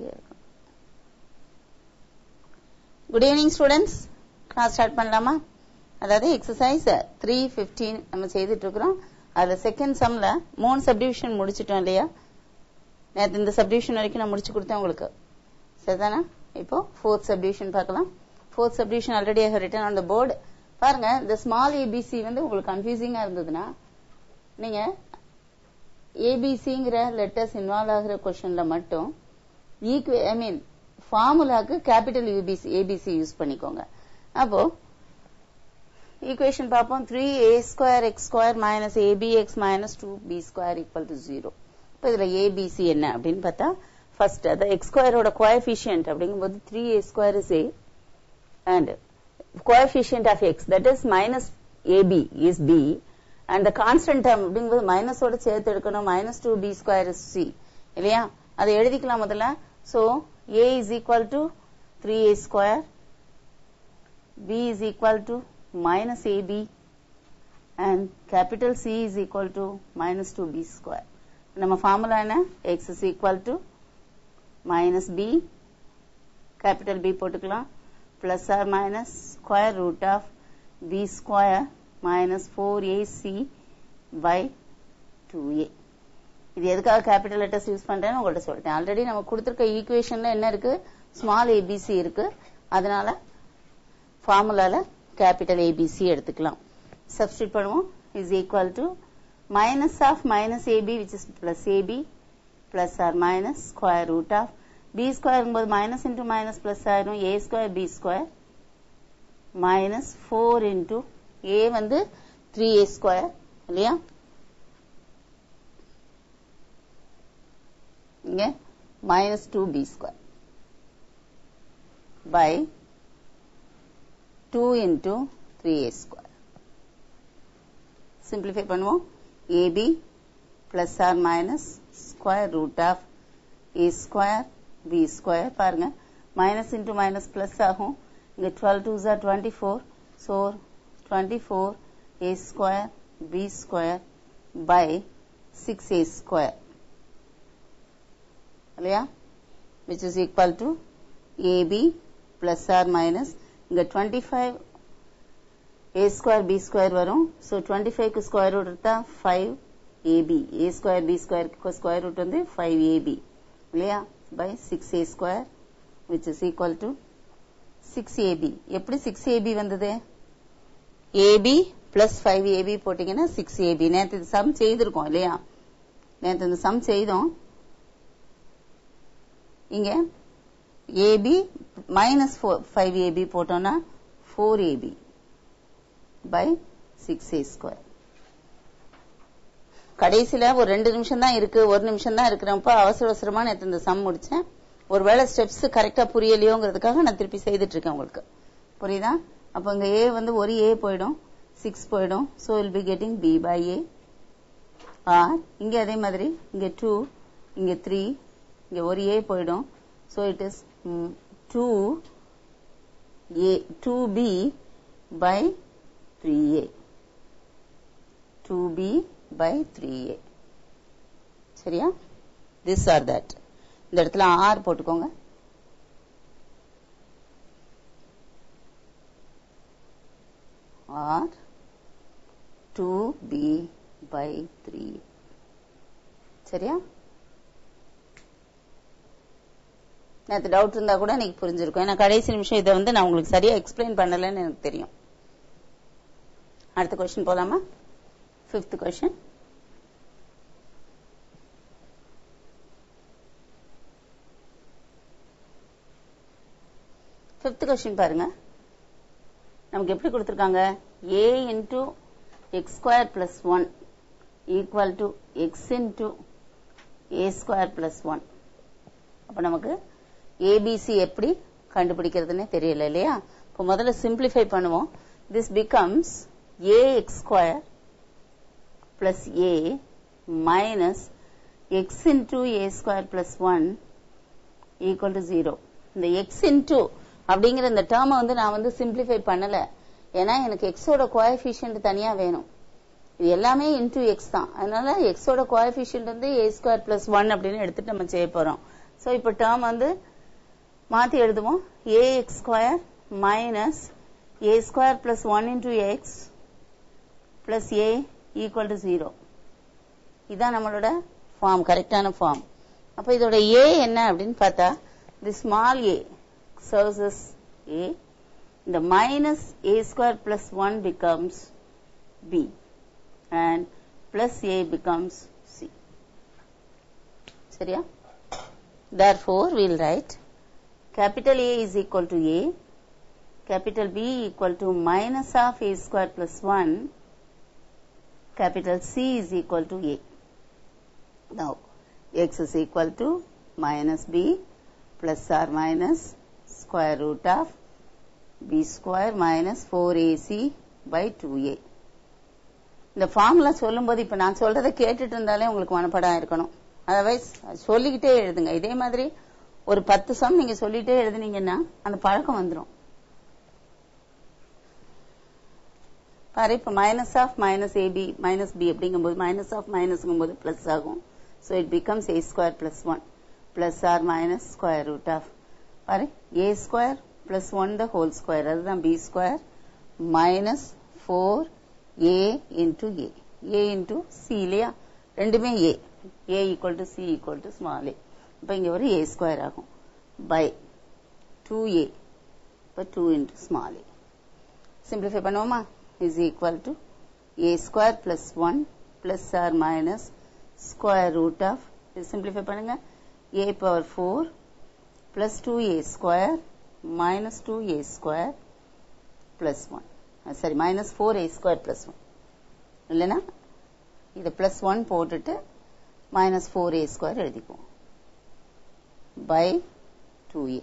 Good evening students. Class start பண்ணலாமா? அதாவது exercise 315 நம்ம செய்துட்டு இருக்கோம். அதுல செகண்ட் சம்ல மூணு சப்டிவிஷன் முடிச்சிட்டோம் இல்லையா? நேத்து இந்த சப்டிவிஷன் வரைக்கும் நான் முடிச்சு கொடுத்தேன் உங்களுக்கு. சரிதானா? இப்போ fourth subdivision பார்க்கலாம். Fourth subdivision already I have written on the board. பாருங்க, இந்த small abc வந்து உங்களுக்கு கன்ஃபியூசிங்கா இருந்ததுன்னா நீங்க ஏபிசிங்கிற லெட்டர்ஸ் இன்வால்வ் ஆகிற கொஸ்டின்ல மட்டும் ஃபார்முலாக்கு கேபிட்டல் ஏபிசி யூஸ் பண்ணிக்கோங்க. அப்போ ஈக்குவேஷன் பார்ப்போம். 3a² x² abx -2b² = 0. இப்போ இதுல ஏபிசி என்ன அப்படின்னு பார்த்தா, ஃபர்ஸ்ட் அது x² கோஎஃபிஷியன்ட் அப்படிங்கும்போது 3a² is a and coefficient of x that is -ab is b and the constant term அப்படிங்கும்போது மைனஸோட சேர்த்து எடுக்கணும். -2b² is c இல்லையா? அதை எழுதிக்கலாம் முதல்ல. So a is equal to 3a², b is equal to -ab and capital C is equal to -2b². நம்ம formula என்ன? x is equal to -b capital B போட்டுக்கலாம் plus or minus square root of b² minus 4ac by 2a. இது எதுக்காக capital letters use பண்றேன்னு உங்கள்ட்ட சொல்லிட்டேன். Already நம்ம கொடுத்திருக்க ஈக்குவேஷன்ல என்ன இருக்கு? ஸ்மால் ஏபிசி இருக்கு. அதனால ஃபார்முலால கேபிட்டல் ஏபிசி எடுத்துக்கலாம். சப்ஸ்டிட்யூட் பண்ணுவோம். Is equal to minus of -ab which is plus ab plus or minus square root of b² இருக்கும்போது minus into minus plus ஆயிரும். a² b² minus 4 into a வந்து 3a² இல்லையா? இங்க -2b² by 2 into 3a². Simplify பண்ணுவோம். ab plus or minus square root of a² b² பாருங்க, minus into minus plus ஆகும். இங்க 12 2s are 24, so 24 a² b² by 6a² இல்லையா? which is equal to ab plus or minus இங்க 25 a² b² வரும். so 25 க்கு square root எடுத்தா 5ab, a² b² க்கு square root வந்து 5ab இல்லையா? by 6a² which is equal to 6ab. எப்படி 6ab வந்தது? ab plus 5ab போட்டீங்கன்னா 6ab. நேத்து இந்த சம் செய்திருக்கோம் இல்லையா? நேத்து இந்த சம் செய்தோம். இங்க ab minus 5ab போட்டோம்னா 4ab by 6a². கடைசியில ஒரு 2 நிமிஷம் தான் இருக்கு, 1 நிமிஷம் தான் இருக்கிறப்ப அவசர அவசரமா நேத்து இந்த சம் முடிச்சேன். ஒருவேளை ஸ்டெப்ஸ் கரெக்டா புரியலையோங்கிறதுக்காக நான் திருப்பி செய்துட்டு இருக்கேன் உங்களுக்கு. புரியுதா? அப்ப இங்க a வந்து ஒரு a போயிடும், 6 போயிடும். so we'll be getting b by a. or இங்க அதே மாதிரி இங்க 2, இங்க 3, இங்க ஒரு a போயிடும். so it is 2b by 3a. 2b by 3a. சரியா? this or that. இந்த இடத்துல r போட்டுக்கோங்க. or 2b by 3a. சரியா? நேத்து டவுட் இருந்தா கூட எனக்கு புரிஞ்சிருக்கும். ஏன்னா கடைசி நிமிஷம் இதை வந்து நான் உங்களுக்கு சரியா எக்ஸ்பிளைன் பண்ணலன்னு எனக்கு தெரியும். அடுத்த क्वेश्चन போலாமா? 5th question. ஃபிஃப்த் क्वेश्चन பாருங்க. நமக்கு எப்படி கொடுத்திருக்காங்க? a into x² plus 1 equal to x into a² plus 1. அப்ப நமக்கு abc எப்படி கண்டுபிடிக்கிறதுன்னு தெரியல இல்லையா? இப்போ முதல்ல சிம்பிளிஃபை பண்ணுவோம். this becomes ax² plus a minus x into a² plus 1 equal to 0. இந்த x into அப்படிங்கிற இந்த டேர்மை வந்து நான் வந்து சிம்பிளிஃபை பண்ணல. ஏன்னா எனக்கு x ஓட கோஎஃபிஷியன்ட் தனியா வேணும். இது எல்லாமே into x தான். அதனால x ஓட கோஎஃபிஷியன்ட் வந்து a² plus 1 அப்படின்னு எடுத்துட்டு நம்ம செய்ய போறோம். சோ இப்போ டேர்ம் வந்து மாத்தி எழுதுவோம். ax square minus a square plus 1 into x plus a equal to 0. இதான் நம்மளோட ஃபார்ம், கரெக்டான ஃபார்ம். அப்ப இதோட a என்ன அப்படின்னு பார்த்தா the small a serves as a. The minus a square plus 1 becomes b and plus a becomes c. சரியா? Therefore we will write capital A is equal to a, capital B equal to minus of a square plus 1, capital C is equal to a. Now x is equal to minus b plus or minus square root of b square minus 4ac by 2a. இந்த formula சொல்லும்போது இப்ப நான் சொல்றதை கேட்டுட்டு இருந்தாலே உங்களுக்கு மனப்பாடம் இருக்கணும். அதர்வைஸ் சொல்லிக்கிட்டே எழுதுங்க. இதே மாதிரி ஒரு 10 சம் நீங்க சொல்லிட்டே எழுதுனீங்கன்னா அந்த பழக்கம் வந்துடும். பாரு, இப்ப minus of minus ab minus b அப்படிங்கும்போது மைனஸ் ஆஃப் மைனஸ்ங்கும்போது பிளஸ் ஆகும். So it becomes a square plus 1 plus or minus square root of பாரு a square plus 1 the whole square, அதுதான் b square minus 4a into a into c இல்லையா, ரெண்டுமே a equal to c equal to small a. இப்போ இங்க ஒரு a square ஆகும் by 2a, இப்போ 2 into small a. Simplify பண்ணுவோமா? Is equal to a square plus 1 plus or minus square root of, இது simplify பண்ணுங்க, a power 4 plus 2a square minus 2a square plus 1. சரி, minus 4a square plus 1. இல்லைனா இது plus 1 போட்டுட்டு minus 4a square எழுதிப்போம் by 2a.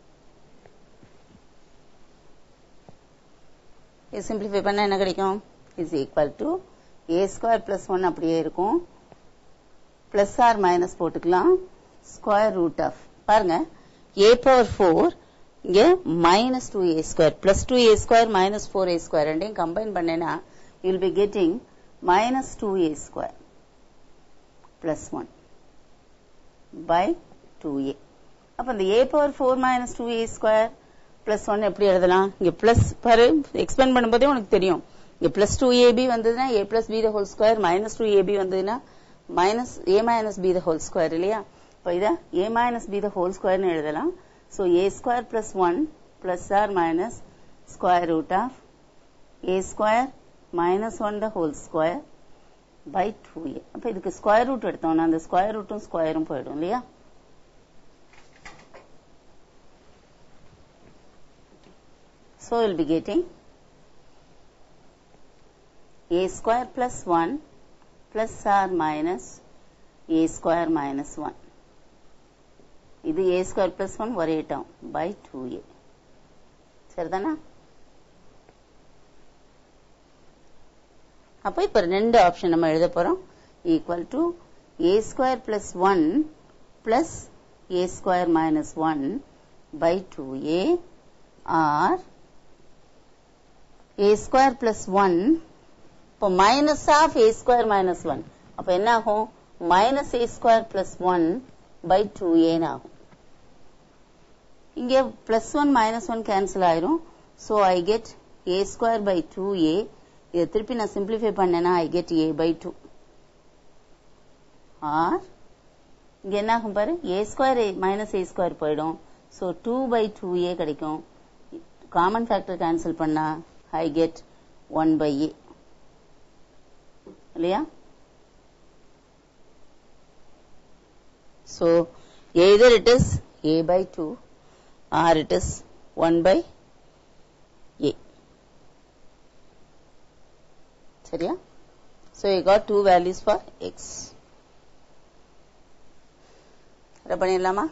இது simplify பண்ணா என்ன கிடைக்கும்? is equal to a square plus 1 அப்படியே இருக்கும், plus or minus போட்டுக்கலாம், square root of பாருங்க a power 4 இங்க minus 2a square plus 2a square minus 4a square ரெண்டையும் கம்பைன் பண்ணேன்னா you will be getting minus 2a square plus 1 by 2a. அப்ப இந்த a power 4 minus 2a square plus 1 எப்படி எழுதலாம்? இங்க plus பாரு, எக்ஸ்பேண்ட் பண்ணும்போதே உனக்கு தெரியும். இங்க plus 2ab வந்ததுன்னா a plus b the whole square, minus 2ab வந்ததுன்னா minus a minus b the whole square இல்லையா? இப்ப இத a minus b the whole square னு எழுதலாம். So a square plus 1 plus or minus square root of a square minus 1 the whole square by 2a. அப்ப இதுக்கு square root எடுத்தோம்னா அந்த square ரூட்டும் ஸ்கொயரும் போயிடும் இல்லையா? So we'll be getting a square plus 1 plus or minus a square minus 1. இது a square plus 1 ஒரே term by 2a. சரிதானா? அப்ப இப்ப ரெண்டு ஆப்ஷன் நம்ம எழுத போறோம். Equal to a square plus 1 plus a square minus 1 by 2a or a square plus 1 இப்போ minus of a square minus 1 அப்ப என்ன ஆகும்? minus a square plus 1 by 2a ஆகும். இங்கே plus 1 minus 1 cancel ஆயிரும். So I get a square by 2a. இதை திருப்பி நான் simplify பண்ணேன்னா I get a by 2. or இங்க என்ன ஆகும் பாரு, a square minus a square போயிடும். So 2 by 2a கிடைக்கும். காமன் ஃபேக்டர் கேன்சல் பண்ணா I get 1 by a இல்லையா? So either it is a by 2 or it is 1 by a. சரியா? So you got two values for x. இதை பண்ணிடலாமா?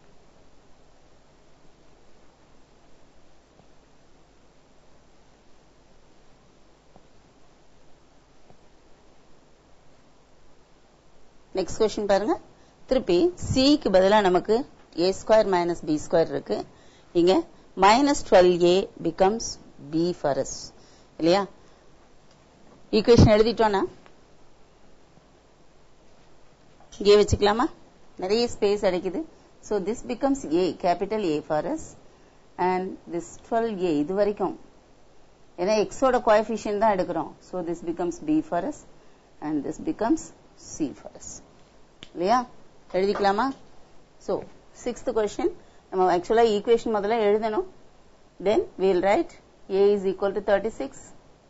Next question பாருங்க. திருப்பி c க்கு பதிலா நமக்கு a square minus b square இருக்கு. இங்க minus 12a becomes b for us இல்லையா? ஈக்குவேஷன் எழுதிட்டோம்னா இங்கே வச்சுக்கலாமா? நிறைய ஸ்பேஸ் அடைக்குது. So this becomes A, capital A for us, and this 12A இது வரைக்கும் ஏன்னா x ஓட coefficient தான் எடுக்கிறோம். So this becomes B for us and this becomes C for us. இல்லையா? எழுதிக்கலாமா? So 6th question நம்ம actually equation முதல்ல எழுதணும். Then we will write A is equal to 36,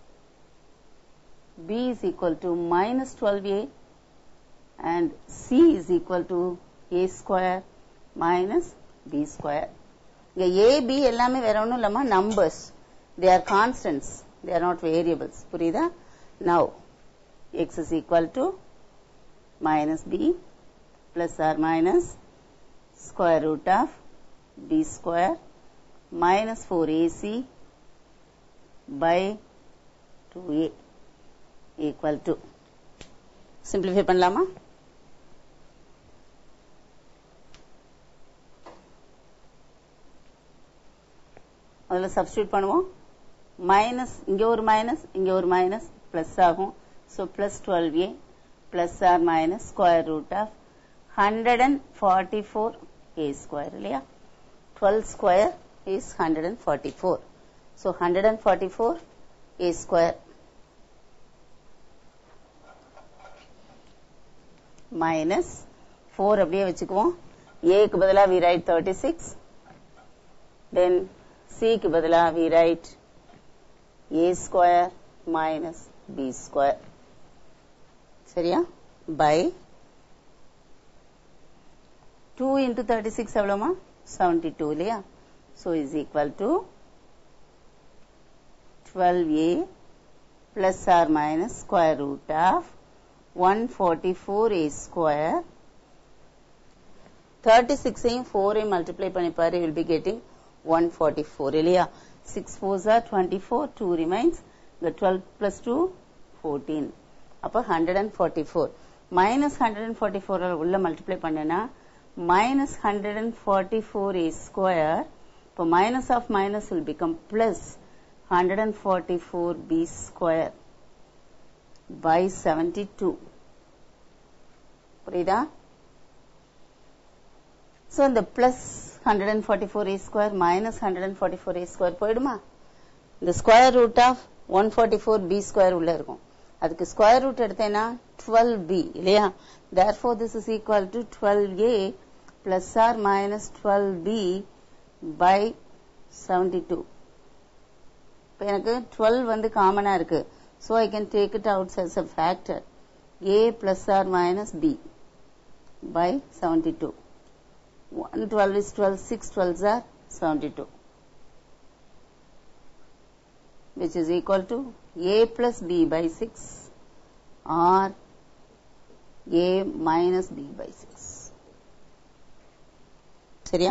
B is equal to minus 12A and C is equal to A square minus B square. இங்க A, B எல்லாமே வேற ஒண்ணும் இல்லமா numbers. They are constants. They are not variables. புரியுதா? Now, x is equal to minus B plus or minus square root of B square minus 4AC by 2A equal to. Simplify பண்ணலாமா? அதில் substitute பண்ணுவோம். Minus இங்கே ஒரு minus plus ஆகும். So plus 12A plus or minus square root of 144A square இல்லையா? 12 square is 144. So 144A square minus 4 அப்படியே வச்சுக்குவோம். ஏக்கு பதிலா we write 36. Then C க்கு பதிலா we write A square minus B square. சரியா? by 2 into 36 எவ்வளவுமா? 72 இல்லையா? So is equal to 12A plus or minus square root of 144A square. 36ஐயும் 4ஐயும் multiply பண்ணிப்பாரு, you will be getting 144 இல்லையா? 6 4s are 24, 2 remains. The 12 plus 2 14. அப்போ 144 minus 144 உள்ள multiply பண்ணனா minus 144A square. இப்போ minus of minus will become plus 144B square by 72. புரியுதா? So இந்த plus 144A square minus 144A square போயிடுமா? இந்த square root of 144B square உள்ள இருக்கும். அதுக்கு square root எடுத்தேனா 12B இல்லையா? Therefore this is equal to 12A plus or minus 12B by 72. இப்போ எனக்கு 12 வந்து காமனா இருக்கு. So I can take it out as a factor. A plus or minus B by 72. 1 12 is 12, 6 12s are 72, which is equal to A plus B by 6 or A minus B by 6. சரியா?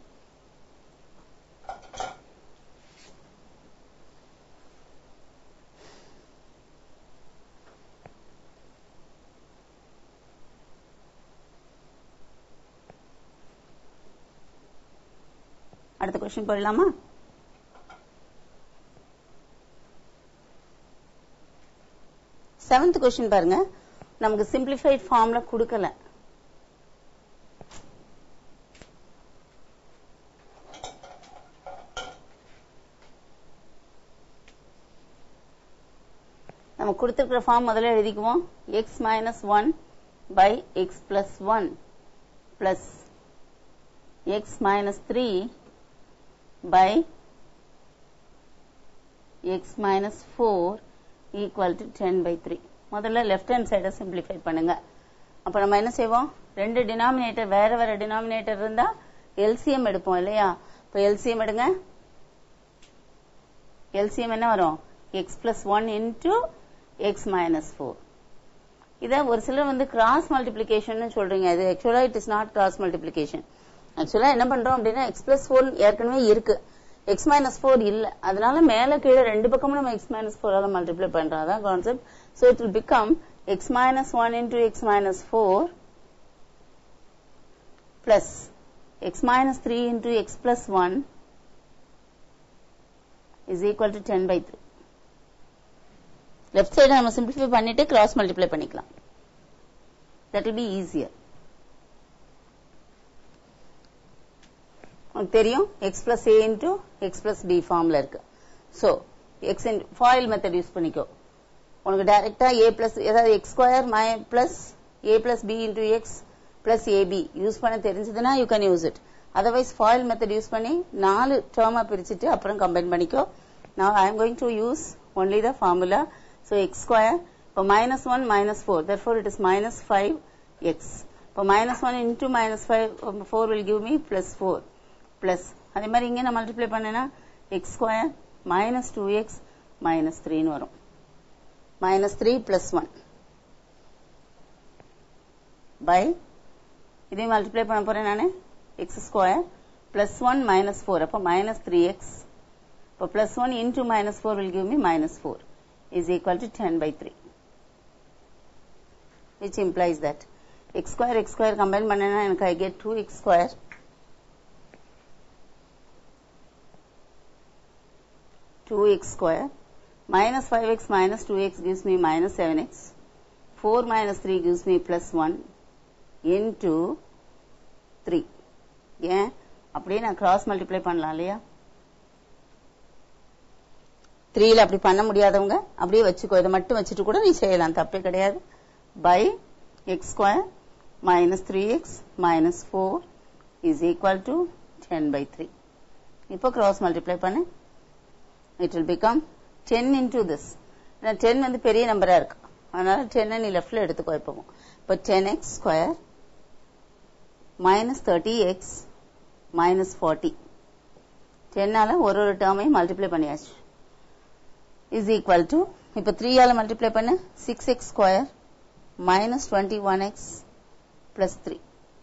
அடுத்த question போடலாமா? Seventh question பாருங்க. நமக்கு simplified ஃபார்ம்ல கொடுக்கல. நம்ம கொடுத்திருக்கிற form முதல்ல எழுதிக்குவோம். x minus 1 by x plus 1 plus x minus 3 by x minus 4 equal to 10 by 3. முதல்ல left hand side simplify பண்ணுங்க. அப்ப நம்ம என்ன செய்வோம்? ரெண்டு denominator வேற denominator இருந்தா LCM எடுப்போம் இல்லையா? இப்ப LCM எடுங்க. LCM என்ன வரும்? x plus 1 into x minus 4. இத ஒரு சிலர் வந்து cross multiplication னு சொல்றீங்க. இது actually it is not cross multiplication. ஆக்சுவலா என்ன பண்றோம் அப்படின்னா x plus 4 ஏற்கனவே இருக்கு, x minus 4 இல்ல. அதனால மேல கீழே ரெண்டு பக்கமும் நம்ம x minus 4 ஆல மல்டிப்ளை பண்றோம். அதான் concept. So it will become x minus 1 into x minus 4 plus x minus 3 into x plus 1 is equal to 10 by 3. Left side நம்ம சிம்பிளிஃபை பண்ணிட்டு கிராஸ் மல்டிப்ளை பண்ணிக்கலாம். That will be easier. உங்களுக்கு தெரியும் x plus a into x plus b ஃபார்ம்ல இருக்கு. So x foil method use பண்ணிக்கோ. உனக்கு டைரக்டா a plus ஏதாவது x square plus a plus b into x plus ab use பண்ண தெரிஞ்சதுன்னா you can use it. Otherwise foil method use பண்ணி 4 டேர்மா பிரிச்சுட்டு அப்புறம் கம்பைன் பண்ணிக்கோ. Now I am going to use only the formula. So x square, இப்போ minus 1 minus 4, therefore it is minus 5x. இப்போ minus 1 into minus 4 will give me plus 4 plus அதே மாதிரி இங்கே நான் மல்டிப்ளை பண்ணேன்னா x square minus 2x minus 3 ன்னு வரும். minus 3 plus 1 by இதே மல்டிப்ளை பண்ண போறேன் நானே x square plus 1 minus 4 அப்போ minus 3x. இப்போ plus 1 into minus 4 will give me minus 4 is equal to 10 by 3, which implies that x square combine பண்ணேன்னா எனக்கு I get 2x square minus 5x minus 2x gives me minus 7x. 4 minus 3 gives me plus 1 into 3. ஏன் அப்படியே நான் cross multiply பண்ணலாம் இல்லையா? 3ல அப்படி பண்ண முடியாதவங்க அப்படியே வச்சுக்கோ. இதை மட்டும் வச்சுட்டு கூட நீ செய்யலாம், தப்பே கிடையாது. by x square minus 3x minus 4 is equal to 10 by 3. இப்போ கிராஸ் மல்டிப்ளை பண்ணு. it will become 10 into this. 10 வந்து பெரிய நம்பரா இருக்கு, அதனால 10 நீ லெஃப்ட்ல எடுத்துக்கோ. இப்போ 10x square minus 30x minus 40 10ஆல ஒரு டேர்மையும் மல்டிப்ளை பண்ணியாச்சு is equal to இப்போ 3 ஆல மல்டிப்ளை பண்ணு 6x square minus 21x plus 3.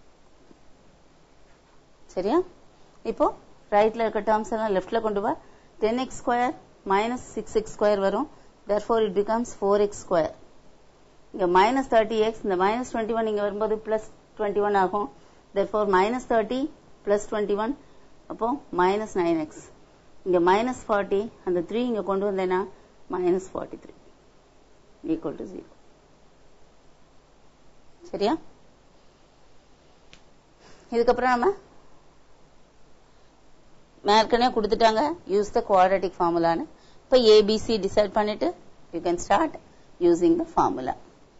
சரியா? இப்போ ரைட்ல இருக்க டேர்ம்ஸ் எல்லாம் லெஃப்ட்ல கொண்டு வா. 10x square minus 6x square வரும், therefore it becomes 4x square. இங்க minus 30x, இந்த minus 21 இங்க வரும்போது plus 21 ஆகும், therefore minus 30 plus 21 அப்போ minus 9x. இங்க minus 40, அந்த 3 இங்க கொண்டு வந்தேன்னா minus 43 equal to 0. சரியா? இதுக்கப்புறம் நம்ம மேற்கனவே கொடுத்துட்டாங்க யூஸ் த குவாட்ராட்டிக் ஃபார்முலான்னு. இப்போ ஏபிசி டிசைட் பண்ணிட்டு you can start using the formula.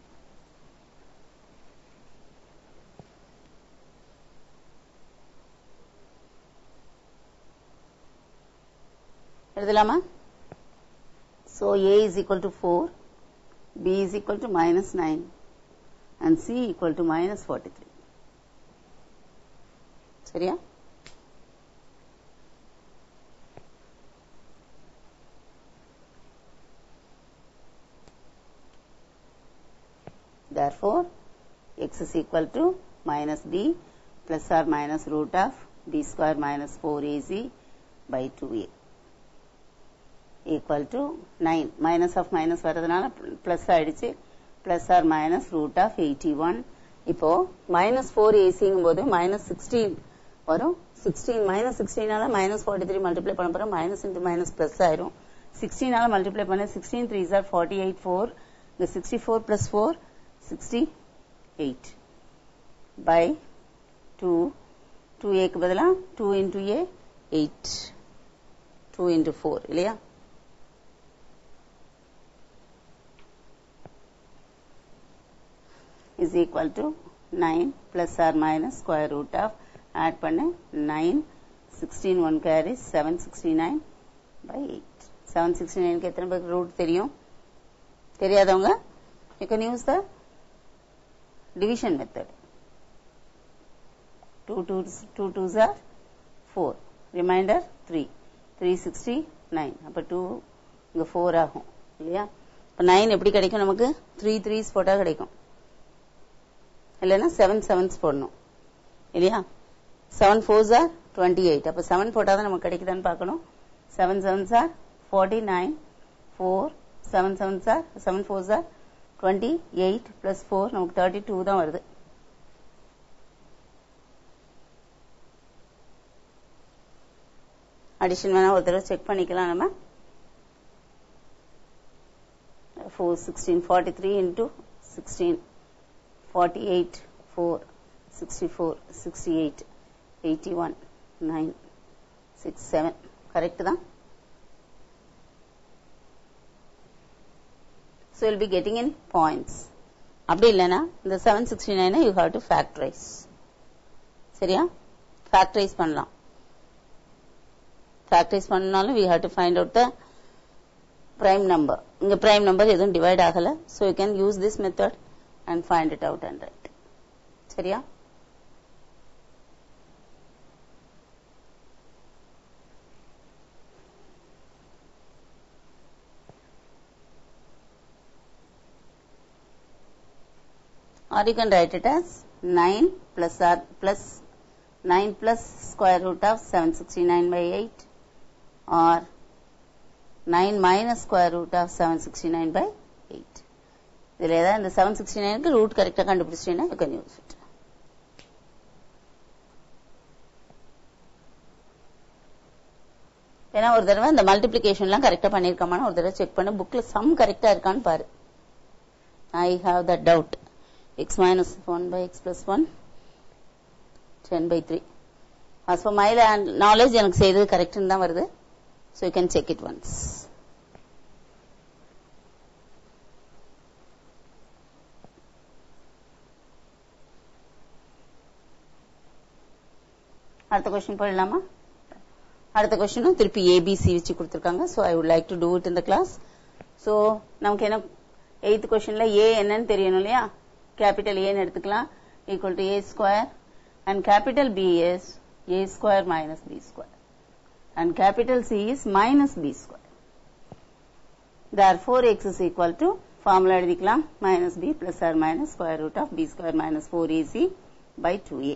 எழுதலாமா? So a is equal to 4, b is equal to minus 9 and c equal to minus 43. சரியா? Therefore x is equal to minus b plus or minus root of b square minus 4ac by 2a equal to 9. minus of minus வரதுனால plus ஆயிடுச்சு, plus or minus root of 81. இப்போ minus 4ac minus 16 வரும். 16 minus 16 ஆல minus 43 multiply பண்ண போறோம், minus into minus plus ஆயிரும். 16 ஆல multiply பண்ண 16 3s are 48 4, the 64 plus 4 68 by 2, 2a க்கு பதிலா 2 into a 8, 2 into 4 இல்லையா? is equal to 9 plus or minus square root of add பண்ண 9, 16 1 carries 769 by 8. 769 க்கு எத்தனை பேருக்கு ரூட் தெரியும்? தெரியாதவங்க you can use the division method. 2 2s are 4, remainder 3, 369. அப்ப 2 இங்க 4 ஆகும் இல்லையா? அப்ப 9 எப்படி கிடைக்கும் நமக்கு? 3 3s போட்டா கிடைக்கும், இல்லைன்னா 7 7s போடணும் இல்லையா? 7 4s are 28. அப்ப 7 போட்டாதான் நமக்கு கிடைக்குதான்னு பார்க்கணும். 7 7s are 49, 4 7 7s are 7 4s are 28 plus 4 நமக்கு 32 தான் வருது. அடிஷன் வேணா ஒரு தடவை செக் பண்ணிக்கலாம் நம்ம. 4 16 43 into 16 48 4 64 68 81 9 6 7 கரெக்ட் தான். So you'll be getting in points. அப்படி இல்லனா இந்த 769 you have to factorize. சரியா? factorize பண்ணலாம். factorize பண்ணாலும் we have to find out the prime number. இங்க prime number எதுவும் divide ஆகல. So you can use this method and find it out and write. சரியா? Or you can write it as 9 plus r plus 9 plus square root of 769 by 8 or 9 minus square root of 769 by 8. இதில் ஏதாவது இந்த 769க்கு root கரெக்டாக கண்டுபிடிச்சிட்டீங்கன்னா you can use it. ஏன்னா ஒரு தடவை இந்த மல்டிப்ளிகேஷன்லாம் கரெக்டாக பண்ணியிருக்கோமான்னு ஒரு தடவை செக் பண்ண புக்கில் சம் கரெக்டாக இருக்கான்னு பாரு. I have that doubt. X minus 1 by x plus 1 10 by 3. As for my knowledge எனக்கு செய்தது கரெக்ட்னு தான் வருது. So you can check it once. அடுத்த क्वेश्चन போடலாமா? அடுத்த क्वेश्चन திருப்பி ABC வச்சு கொடுத்திருக்காங்க. So I would like to do it in the class. So நமக்கு என்ன 8th questionல A என்னன்னு தெரியணும் இல்லையா? capital A ன்னு எடுத்துக்கலாம் equal to A square and capital B is A square minus B square and capital C is minus B square. Therefore X is equal to formula எழுதிக்கலாம் minus B plus or minus square root of B square minus 4AC by 2A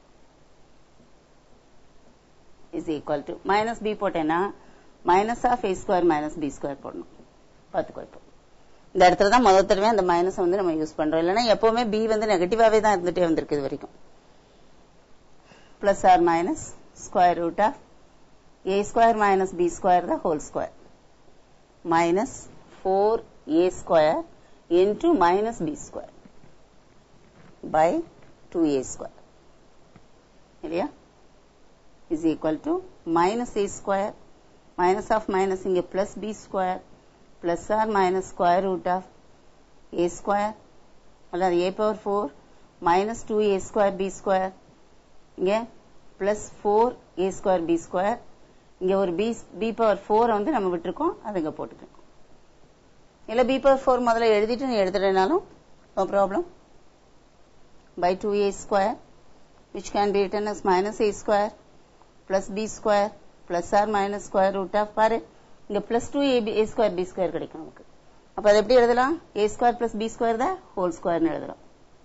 is equal to minus B போட்டேன்னா minus of A square minus B square போடணும். பார்த்துக்கோ இப்போ இந்த இடத்துல தான் முதல் தடவை அந்த மைனஸ் வந்து நம்ம யூஸ் பண்றோம். இல்லைன்னா எப்பவுமே பி வந்து நெகட்டிவாவே தான் இருந்துட்டே வந்திருக்கு இது வரைக்கும். Plus or minus square root of a square minus b square the whole square minus 4a square into minus b square by 2a square இல்லையா is equal to minus a square minus of minus இங்க plus b square plus or minus square root of a square அல்லது a power 4 minus 2a square b square இங்க plus 4a square b square இங்க ஒரு b power 4 வந்து நம்ம விட்டுருக்கோம் அதை இங்க போட்டுக்கலாம். இல்ல b power 4 முதல்ல எழுதிட்டு நீ எடுத்துட்டேனாலும் no problem by 2a square which can be written as minus a square plus b square plus or minus square root of பாரு இங்க plus 2a square b square கிடைக்கும் நமக்கு. அப்ப அது எப்படி எழுதலாம்? a square plus b square the whole square னு எழுதலாம்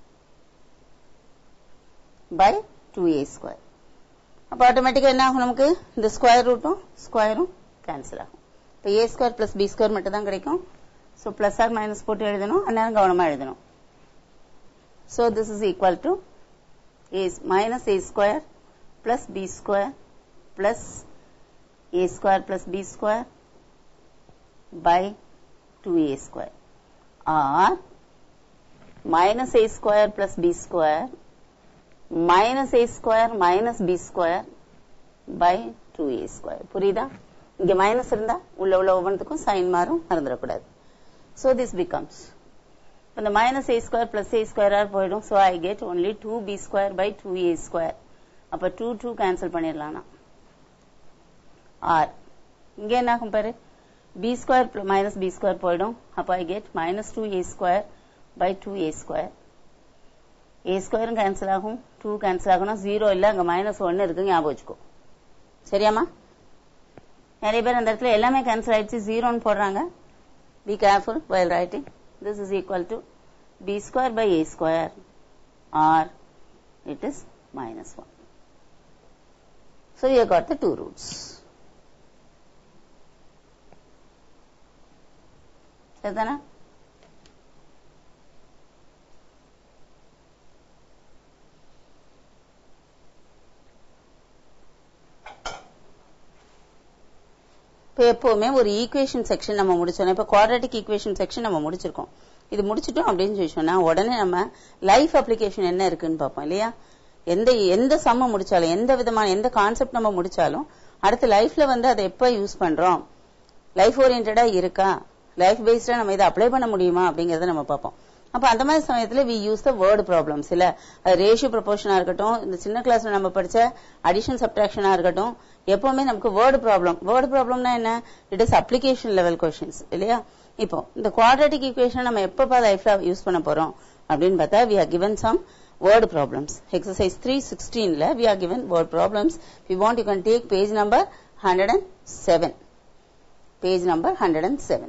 by 2a square. அப்ப ஆட்டோமேட்டிக்கா என்ன ஆகும் நமக்கு? இந்த ஸ்கொயர் ரூட்டும் ஸ்கொயரும் கேன்சல் ஆகும். இப்ப a square plus b square மட்டும் தான் கிடைக்கும். So plus or minus போட்டு எழுதணும். அந்நேரம் கவனமா எழுதணும். So this is equal to a minus a square plus b square plus a square plus b square by 2a square or minus a square plus b square minus a square minus b square by 2a square. புரியுதா? இங்க minus இருந்தா உள்ள ஒவ்வொன்றுக்கும் sign மாறும், மறந்துடக்கூடாது. So this becomes the minus a square plus a square ஆர் போயிடும். So I get only 2b square by 2a square. அப்ப 2 கேன்சல் பண்ணிடலாம். ஆர் இங்க என்ன ஆகும் பாரு, b square minus b square போயிடும். அப்ப I get minus 2a square by 2a square. a square cancel ஆகும், 2 கேன்சல் ஆகும்னா 0 இல்ல, அங்க minus 1 இருக்கு, ஞாபகம் வச்சுக்கோ. சரியாமா? நிறைய பேர் அந்த இடத்துல எல்லாமே கேன்சல் ஆயிடுச்சு 0 போடுறாங்க. Be careful while writing. This is equal to b square by a square or it is minus 1. So you got the two roots. சரிதானா? இப்போ எப்பவுமே ஒரு ஈக்குவேஷன் செக்ஷன் நம்ம முடிச்சோம். இப்போ குவாட்ராட்டிக் ஈக்குவேஷன் செக்ஷன் நம்ம முடிச்சிருக்கோம். இது முடிச்சிட்டோம் அப்படின்னு சொல்லி சொன்னா உடனே நம்ம லைஃப் அப்ளிகேஷன் என்ன இருக்குன்னு பார்ப்போம் இல்லையா? எந்த சம்ம முடிச்சாலும், எந்த விதமான எந்த கான்செப்ட் நம்ம முடிச்சாலும் அடுத்து லைஃப்ல வந்து அதை எப்ப யூஸ் பண்றோம், லைஃப் ஓரியன்டா இருக்கா, லைஃப் பேஸ்டா நம்ம இதை அப்ளை பண்ண முடியுமா அப்படிங்கறத நம்ம பார்ப்போம். அப்ப அந்த மாதிரி சமயத்துல we use the word problems. இல்ல அது ரேஷியோ ப்ரொபோர்ஷனா இருக்கட்டும், இந்த சின்ன கிளாஸ்ல நம்ம படிச்ச அடிஷன் சப்ட்ராக்ஷனா இருக்கட்டும், எப்பவுமே நமக்கு வேர்டு ப்ராப்ளம்னா என்ன, it is application level questions இல்லையா. இப்போ இந்த குவாட்ராட்டிக் ஈக்குவேஷன் நம்ம எப்பப்பா லைஃப்ல யூஸ் பண்ண போறோம் அப்படின்னு பார்த்தா we are given some word problems. Exercise 316 we are given word problems. If you want, you can take page number 107. Page number 107.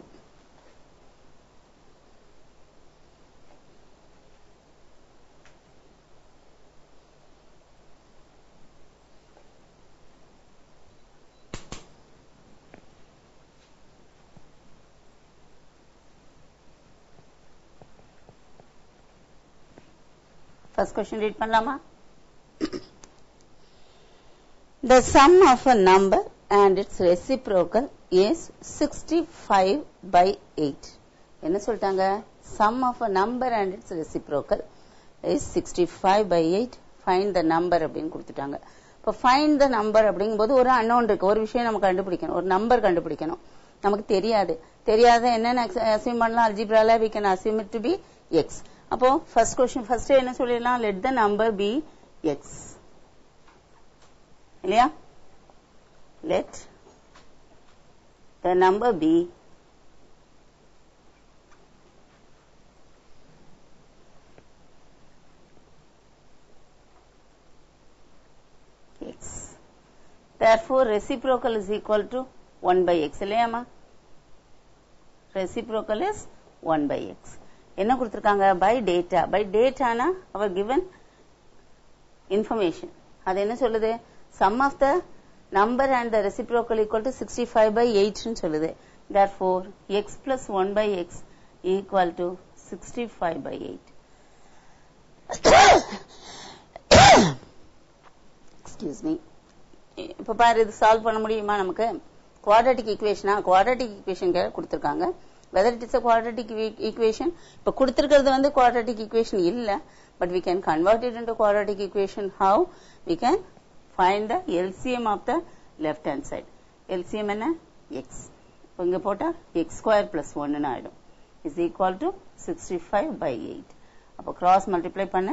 First question read பண்ணலாமா? The sum of a number and its reciprocal is 65/8. என்ன சொல்லிட்டாங்க? Sum of a number and its reciprocal is 65/8. Find the number அப்படின்னு கொடுத்துட்டாங்க. இப்போ find the number அப்படிங்கும்போது ஒரு unknown இருக்கு, ஒரு விஷயம் நம்ம கண்டுபிடிக்கணும், ஒரு நம்பர் கண்டுபிடிக்கணும், நமக்கு தெரியாத என்னன்னு assume பண்ணலாம். அல்ஜிப்ரால we can assume it to be x. அப்போ ஃபர்ஸ்ட் क्वेश्चन ஃபர்ஸ்ட் என்ன சொல்லிடலாம், let the number be x இல்லையா, let the number be x. therefore reciprocal is equal to 1/x இல்லையாமா, reciprocal is 1/x. என்ன கொடுத்திருக்காங்க, by dataனா our given information. அது என்ன சொல்லுது, sum of the number and the reciprocal equal to 65/8 ன்னு சொல்லுது. therefore x plus 1/x equal to 65/8. excuse me. இப்ப பாரு, இது சால்வ் பண்ண முடியுமா நமக்கு? குவாட்ராட்டிக் ஈக்குவேஷன் கொடுத்திருக்காங்க. whether it is a quadratic equation, இப்ப கொடுத்திருக்கிறது வந்து quadratic equation இல்ல, but we can convert it into quadratic equation. How? We can find the LCM of the left hand side. LCM என்ன, x. இங்க போட்டா x square plus 1 ன்னு ஆயிடும், is equal to 65/8. அப்ப cross multiply பண்ண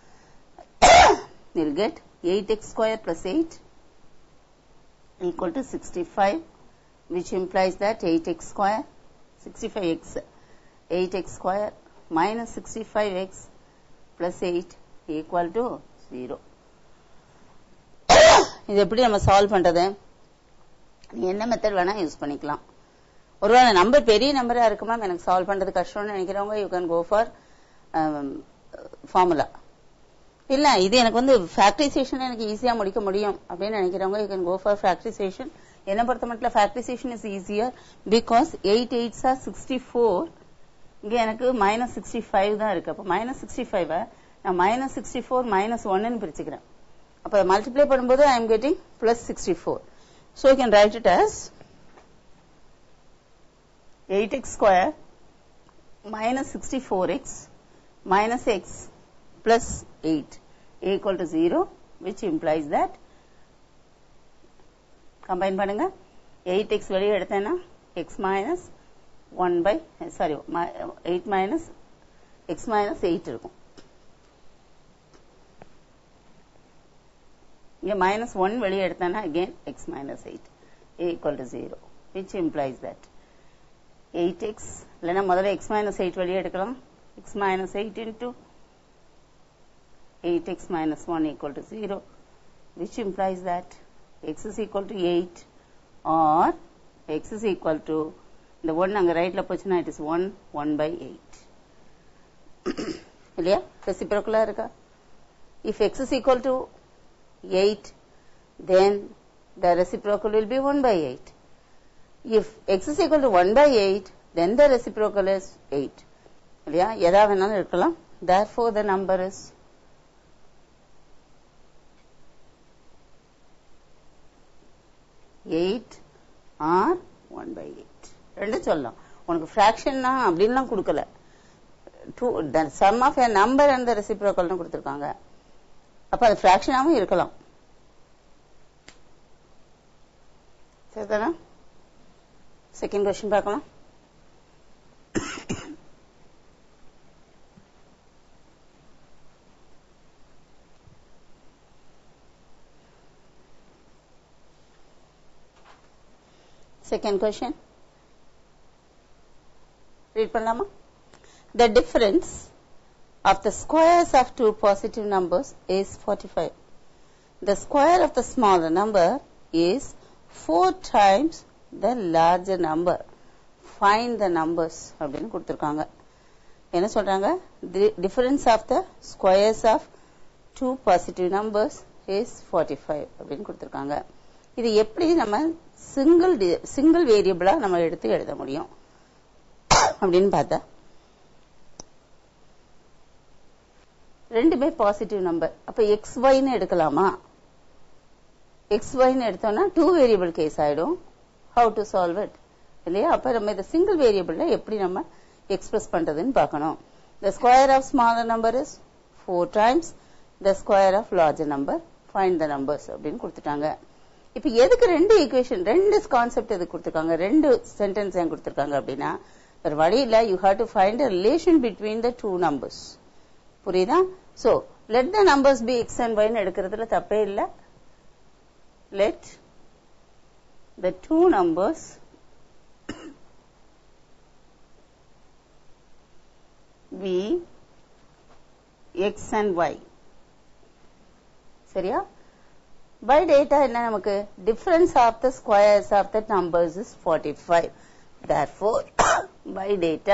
we'll get 8x square plus 8 equal to 65, which implies that 8x square 65x 8x square minus 65x plus 8 equal to 0. இது எப்படி நம்ம சால்வ் பண்றது? என்ன மெத்தட் வேணா யூஸ் பண்ணிக்கலாம். ஒருவேளை நம்பர் பெரிய நம்பரா இருக்குமா, எனக்கு சால்வ் பண்றது கஷ்டம்னு நினைக்கிறவங்க you can go for formula. இல்ல இது எனக்கு வந்து ஃபேக்டரைசேஷன் எனக்கு ஈஸியா முடிக்க முடியும் அப்படின்னு நினைக்கிறவங்க you can go for factorisation. என்ன பொறுத்த மட்டும் factorisation is easier because 8 8s are 64. இங்க எனக்கு -65 தான் இருக்கு. அப்ப -65 நான் -64 -1 ன்னு பிரிச்சுக்கிறேன். அப்ப மல்டிப்ளை பண்ணும்போது I am getting +64. So you can write it as 8x square minus 64x minus x plus 8 equal to 0, which implies that combine பண்ணுங்க, 8x வெளியே எடுத்தேன்னா x minus 8 minus x minus 8 இருக்கும். இங்க -1 வெளியே எடுத்தேன்னா again x minus 8 equal to 0, which implies that 8x இல்லைன்னா முதல்ல x minus 8 வெளியே எடுக்கலாம், x minus 8 into 8x minus 1 equal to 0, which implies that x is equal to 8 or x is equal to, இந்த 1 அங்க ரைட்ல போச்சுன்னா it is 1/8 இல்லையா, ரெசிப்ரோக்கலா இருக்கா. if x is equal to 8, then the reciprocal will be 1/8. if x is equal to 1/8, then the reciprocal is 8 இல்லையா, எதா வேணாலும் இருக்கலாம். therefore the number is 8 or 1/8 ரெண்டு சொல்லலாம். உனக்கு ஃபிராக்ஷன்னா அப்படின்லாம் கொடுக்கல, the sum of a number and the reciprocal னு கொடுத்திருக்காங்க. அப்ப அது ஃபிராக்ஷனாவும் இருக்கலாம். சரிதானா? செகண்ட் क्वेश्चन பார்க்கலாம். Second question. Read பண்ணலாமா? The difference of the squares of two positive numbers is 45. The square of the smaller number is 4 times the larger number. Find the numbers அப்படின்னு கொடுத்திருக்காங்க. என்ன சொல்றாங்க? The difference of the squares of two positive numbers is 45 அப்படின்னு கொடுத்திருக்காங்க. இது எப்படி நம்ம single வேரியபிளா நம்ம எடுத்து எழுத முடியும் அப்படின்னு பார்த்தா, ரெண்டுமே பாசிட்டிவ் நம்பர். அப்ப XYன்னு எடுக்கலாமா? XYன்னு எடுத்தோம்னா 2 வேரியபிள் கேஸ் ஆயிடும். ஹவு டு சால்வ் இட் இல்லையா? அப்ப நம்ம இந்த சிங்கிள் வேரியபிள்ல எப்படி நம்ம எக்ஸ்பிரஸ் பண்றதுன்னு பார்க்கணும். The square of smaller number is 4 times the square of larger number. Find the numbers அப்படின்னு கொடுத்துட்டாங்க. இப்ப எதுக்கு ரெண்டு ஈக்குவேஷன், ரெண்டு கான்செப்ட் எதுக்கு கொடுத்திருக்காங்க, ரெண்டு சென்டென்ஸ் ஏன் கொடுத்திருக்காங்க அப்படின்னா, வேற வழி இல்ல, you have to find a relation between the two numbers. புரியுதா? So let the numbers be x and y ன்னு எடுக்கிறதுல தப்பே இல்ல. Let the two numbers be x and y. சரியா? By data என்ன நமக்கு? Difference of the squares of the numbers is 45. Therefore, by data,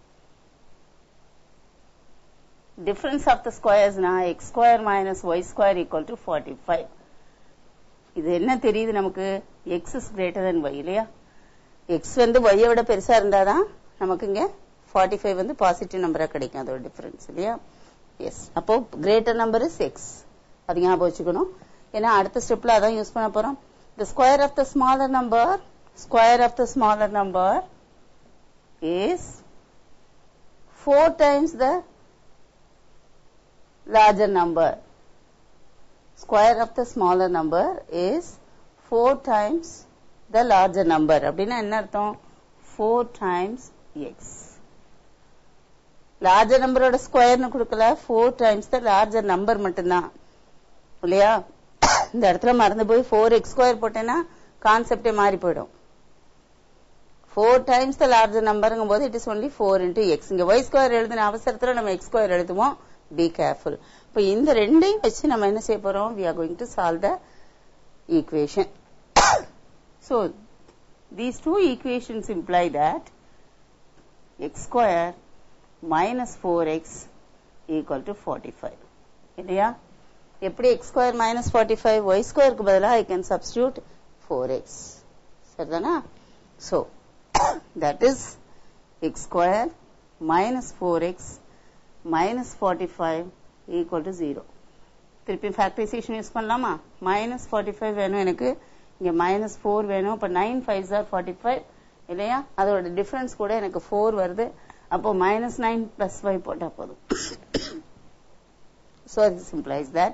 difference of the squares na x square minus y square equal to 45. இது என்ன தெரியுது நமக்கு? x is greater than y இல்லையா? x வந்து y விட பெருசா இருந்தாதான் நமக்கு இங்க 45 வந்து பாசிட்டிவ் நம்பரா கிடைக்கும். அதோட டிஃபரன்ஸ் இல்லையா? எஸ். அப்போ greater number is x. அது ஞாபகம் வச்சுக்கணும். ஏன்னா அடுத்த ஸ்டெப்ல அதான் யூஸ் பண்ண போறோம். The square of the smaller number is 4 times the larger number. Square of the smaller number is 4 times the larger number. அப்படின்னா என்ன அர்த்தம்? 4 times x. larger number ஓட ஸ்கொயர்னு கொடுக்கல, 4 times the larger number மட்டும்தான் இல்லையா? இந்த இடத்துல மறந்து போய் 4x ஸ்கொயர் போட்டேன்னா கான்செப்டே மாறி போயிடும். 4 times the larger numberங்கும் போது it is only 4 into x. இங்க y ஸ்கொயர் எழுதின அவசரத்துல நம்ம x ஸ்கொயர் எழுதுவோம். Be careful. இப்போ இந்த ரெண்டையும் வச்சு நம்ம என்ன செய்ய போறோம்? We are going to solve the equation. So these two equations imply that x square minus 4x equal to 45. இல்லையா? எப்படி x square minus 45 y square க்கு பதிலா I can substitute 4x. சரிதானா? So that is x square minus 4x minus 45 equal to 0. திருப்பி factorisation use பண்ணலாமா? minus 45 வேணும் எனக்கு, இங்க minus 4 வேணும். அப்ப 9 5s are 45 இல்லையா? அதோட டிஃபரன்ஸ் கூட எனக்கு 4 வருது. அப்போ minus 9 plus 5 போட்டா போதும். So this implies that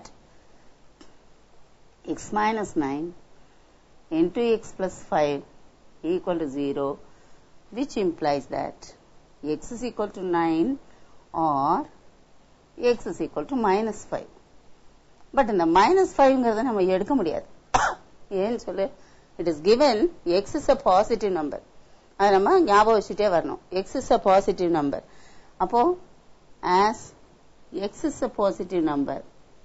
x minus 9 into x plus 5 equal to 0, which implies that x is equal to 9 or x is equal to minus 5. But இந்த minus 5ங்கிறத நம்ம எடுக்க முடியாது. ஏன்னு சொல்லு? It is given x is a positive number. அது நம்ம ஞாபகம் வச்சுட்டே வரணும். x is a positive number. அப்போ as x is a positive number,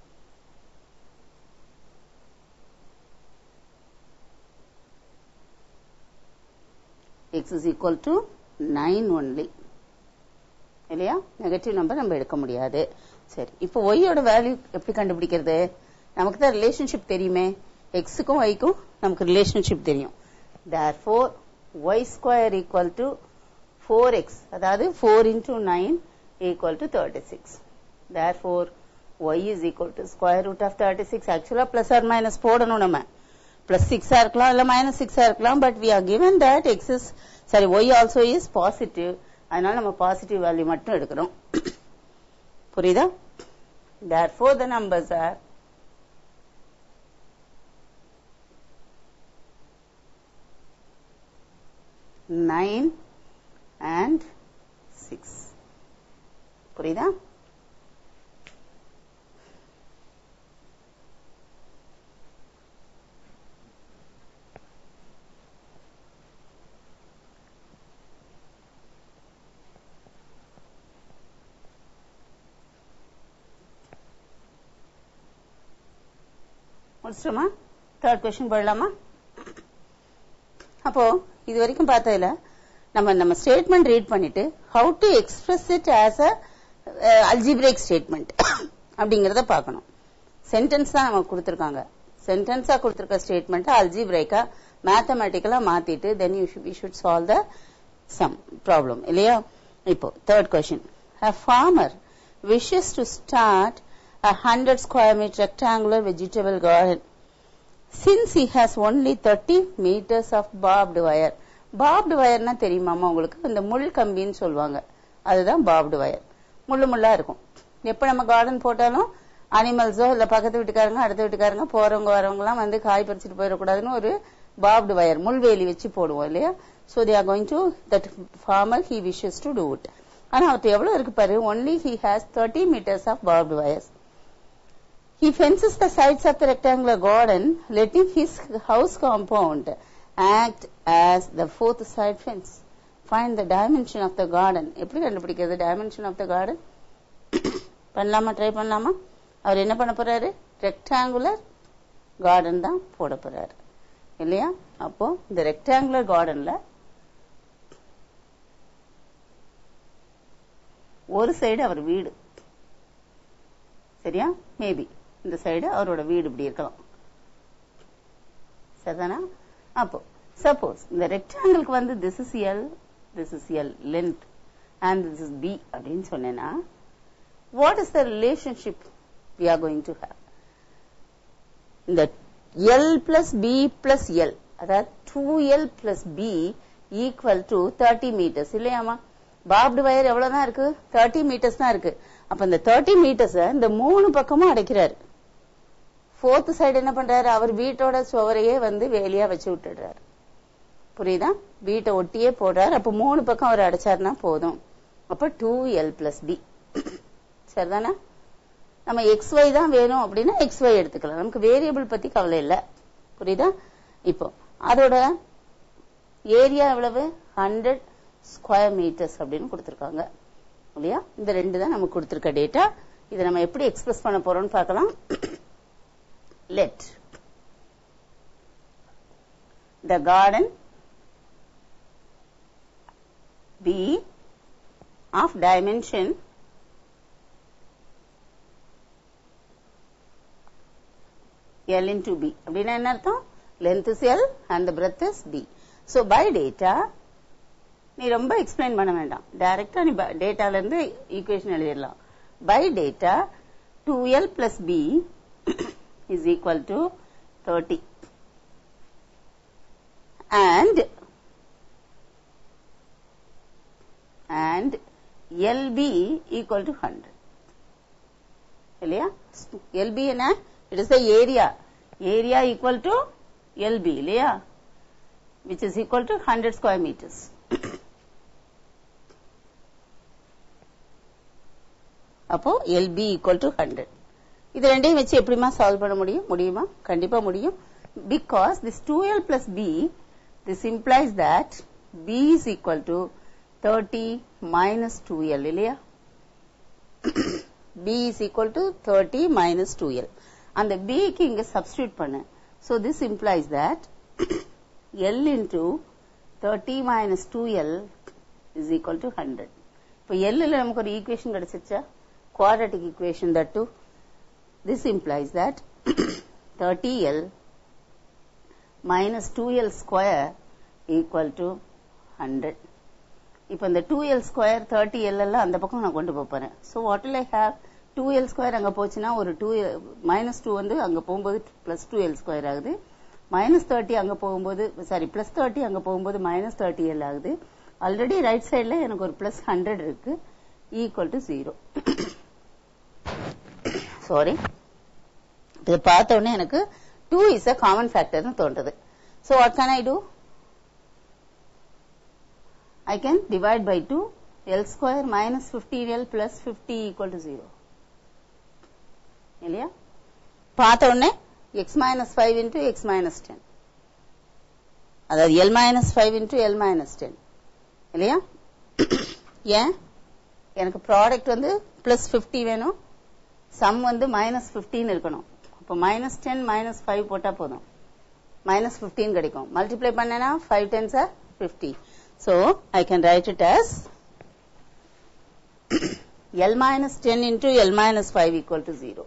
x is equal to 9 only. இல்லையா? நெகட்டிவ் நம்பர் நம்ம எடுக்க முடியாது. சரி, இப்போ y ஓட வேல்யூ எப்படி கண்டுபிடிக்கிறது? நமக்கு தான் ரிலேஷன்ஷிப் தெரியுமே. x க்கும் y க்கும் நமக்கு ரிலேஷன்ஷிப் தெரியும். Therefore y square equal to 4x, அதாவது 4 into 9 equal to 36. Therefore y is equal to square root of 36. ஆக்சுவலா பிளஸ் ஆர் மைனஸ் போடணும் நம்ம. plus 6 இருக்கலாம் இல்ல minus 6 இருக்கலாம். but we are given that x is y also is positive. அதனால நம்ம positive value மட்டும் எடுக்கிறோம். புரியுதா? therefore the numbers are 9 and 6. புரியுதா? முடிச்சிட்டோமா? தேர்ட் கொஸ்டின் போயிடலாமா? அப்போ இது வரைக்கும் பார்த்ததுல நம்ம ஸ்டேட்மெண்ட் ரீட் பண்ணிட்டு how to express it as a algebraic statement அப்படிங்கறத பார்க்கணும். சென்டென்ஸ் தான் நமக்கு கொடுத்திருக்காங்க. சென்டென்ஸா கொடுத்திருக்க ஸ்டேட்மெண்ட் அல்ஜிப்ரைக்கா மேத்தமேட்டிக்கலா மாத்திட்டு then we should solve the sum problem இல்லையா? இப்போ third question. A farmer wishes to start a 100 square meter rectangular vegetable garden. Since he has only 30 meters of barbed wire. barbed wireனா தெரியுமாமா உங்களுக்கு? இந்த முள் கம்பின்னு சொல்லுவாங்க. அதுதான் barbed wire. முள்ளா இருக்கும். எப்ப நம்ம கார்டன் போட்டாலும் அனிமல்ஸோ இல்ல பக்கத்து வீட்டுக்காரங்க அடுத்த வீட்டுக்காரங்க போறவங்க வரவங்க எல்லாம் வந்து காய் பறிச்சுட்டு போயிடக்கூடாதுன்னு ஒரு barbed wire முள்வேலி வச்சு போடுவோம் இல்லையா? So they are going to, that farmer he wishes to do it. ஆனா அவர்கிட்ட எவ்வளவு இருக்கு பாரு, only he has 30 meters of barbed wires. He fences the sides of the rectangular garden, letting his house compound act as the fourth side fence. Find the dimension of the garden. எப்படி கண்டுபிடிக்கிறது dimension of the garden? பண்ணலாமா? Try பண்ணலாமா? அவர் என்ன பண்ண போறாரு? Rectangular garden தான் போட போறாரு இல்லையா? அப்போ இந்த ரெக்டாங்குலர் கார்டன்ல ஒரு சைடு அவர் வீடு, சரியா? மேபி இந்த சைடு அவரோட வீடு இப்படி இருக்கலாம், சரிதானா? அப்போ சப்போஸ் இந்த ரெக்டாங்கிளுக்கு வந்து this is L length and this is B அப்படின்னு சொன்னேன்னா what is the relationship we are going to have? இந்த L plus B plus L, அதாவது 2L plus B equal to 30 meters இல்லையாமா? barbed wire எவ்வளவுதான் இருக்கு? 30 meters தான் இருக்கு. அப்ப இந்த 30 meters இந்த மூணு பக்கமும் அடைக்கிறாரு. fourth side என்ன பண்றாரு? அவர் வீட்டோட சுவரையே வந்து வேலியா வச்சு விட்டுடுறாரு. புரியுதா? வீட்டை ஒட்டியே போடுறாரு. அப்ப மூணு பக்கம் அவர் அடைச்சாருன்னா போதும். அப்ப 2L plus B, சரிதானா? நம்ம XY தான் வேணும் அப்படின்னா XY எடுத்துக்கலாம். நமக்கு வேரியபிள் பத்தி கவலை இல்ல. புரியுதா? இப்போ அதோட ஏரியா எவ்வளவு? 100 ஸ்கொயர் மீட்டர்ஸ் அப்படின்னு கொடுத்திருக்காங்க இல்லையா? இந்த ரெண்டு தான் நமக்கு கொடுத்திருக்க டேட்டா. இதை நம்ம எப்படி எக்ஸ்பிரஸ் பண்ண போறோம்னு பார்க்கலாம். Let the garden be of dimension L into B. அப்படின்னா என்ன அர்த்தம்? length is L and the breadth is B. So by data நீ ரொம்ப எக்ஸ்பிளைன் பண்ண வேண்டாம், டைரக்டா நீ டேட்டால இருந்து ஈக்குவேஷன் எழுதிடலாம். By data 2L plus B is equal to 30 and LB equal to 100 இல்லையா? LB என்ன? It is the area equal to LB இல்லையா? which is equal to 100 square meters. அப்போ LB equal to 100. இது ரெண்டையும் வச்சு எப்படிமா சால்வ் பண்ண முடியும்? முடியுமா? கண்டிப்பா முடியும். Because this 2L plus B, this implies that B is equal to 30 minus 2L இல்லையா? B is equal to 30 minus 2L. அந்த B க்கு இங்க சப்ஸ்டிட்யூட் பண்ணு. So this implies that L into 30 minus 2L is equal to 100. இப்போ L ல நமக்கு ஒரு equation கிடைச்சிச்சா? quadratic equation that too. This implies that 30L minus 2L square equal to 100. இப்போ இந்த 2L square 30L எல்லாம் அந்த பக்கம் நான் கொண்டு போறேன். So what will I have? 2L square அங்க போச்சுன்னா ஒரு 2 minus 2 வந்து அங்க போகும்போது plus 2L square ஆகுது. minus 30 அங்க போகும்போது சாரி plus 30 அங்க போகும்போது minus 30L ஆகுது. ஆல்ரெடி ரைட் சைடுல எனக்கு ஒரு plus 100 இருக்கு, equal to 0. சாரி, இதை பார்த்த உடனே எனக்கு 2 is a common factor னு தோன்றது. So what can I do? I can divide by 2, L square minus 15L plus 50 equal to 0. இல்லையா? பார்த்த உடனே x minus 5 into x minus 10. அதாவது L minus 5 into L minus 10. இல்லையா? ஏன்? எனக்கு ப்ராடக்ட் வந்து plus 50 வேணும், சம் வந்து minus 15 இருக்கணும். அப்போ minus 10 minus 5 போட்டா போதும், minus 15 கிடைக்கும். மல்டிப்ளை பண்ணேனா 5 tens are 50. So I can write it as L minus 10 into L minus 5 equal to 0.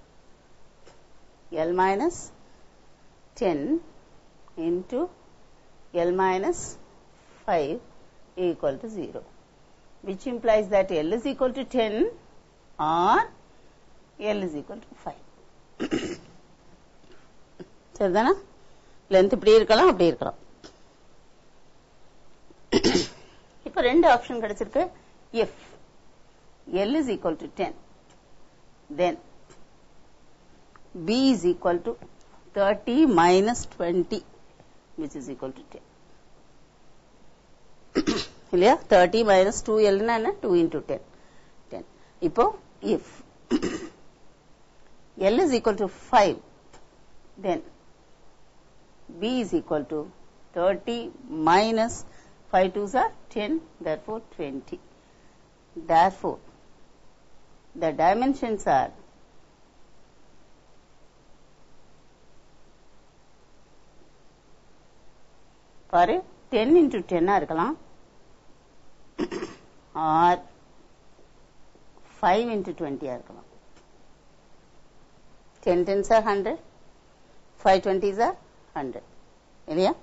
L minus 10 into L minus 5 equal to 0, which implies that L is equal to 10 or L is equal to 5. சரிதானா? Length இப்படி இருக்கலாம், அப்படி இருக்கலாம். இப்ப ரெண்டு option கிடைச்சிருக்கு. If L is equal to 10, then B is equal to 30 minus 20, which is equal to 10. இல்லையா? 30 minus 2L னா என்ன? 2 into 10. 10. இப்போ if L is equal to 5, then B is equal to 30 minus 5 2s are 10, therefore 20. Therefore, the dimensions are பாரு 10 into 10 இருக்கலாம், or 5 into 20 இருக்கலாம். 10 tens are 100, 5 20s are 100. இல்லையா?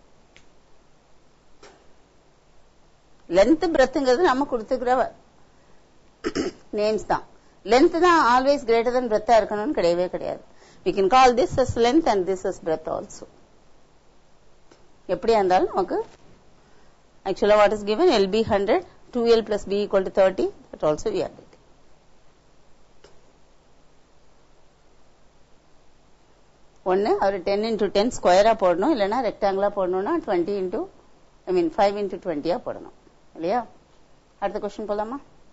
Length பிரெத்ங்கிறது நம்ம கொடுத்துக்கிற நேம்ஸ் தான். லென்த் தான் ஆல்வேஸ் கிரேட்டர் than பிரெத்தா இருக்கணும்னு கிடையவே கிடையாது. we can call this as length and this as breadth also. எப்படியா இருந்தாலும் நமக்கு actually what is given? LB 100, 2L plus B equal to 30, that also we are getting. ஒன்னு அவர் 10 into 10 ஸ்கொயரா போடணும், இல்லைன்னா ரெக்டாங்கிளா போடணும்னா 20 into 5 into 20 போடணும். இல்லையா? அடுத்த கொஸ்டின் போலாமா?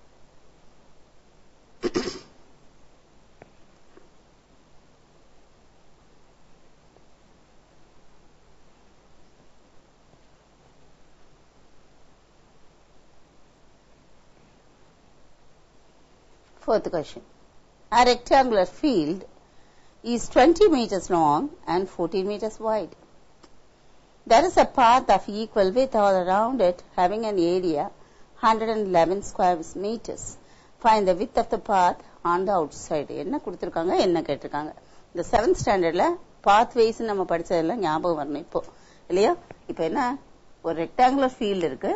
Fourth question. A rectangular field is 20 meters long and 14 meters wide. There is a path of equal width all around it, having an area 111 square meters. Find the width of the path on the outside. என்ன கொடுத்திருக்காங்க, என்ன கேட்டிருக்காங்க? இந்த 7th ஸ்டாண்டர்ட்ல pathways நம்ம படிச்சதெல்லாம் ஞாபகம் வரணும் இப்போ. இல்லையா? இப்போ என்ன, ஒரு ரெக்டாங்குலர் ஃபீல்ட் இருக்கு,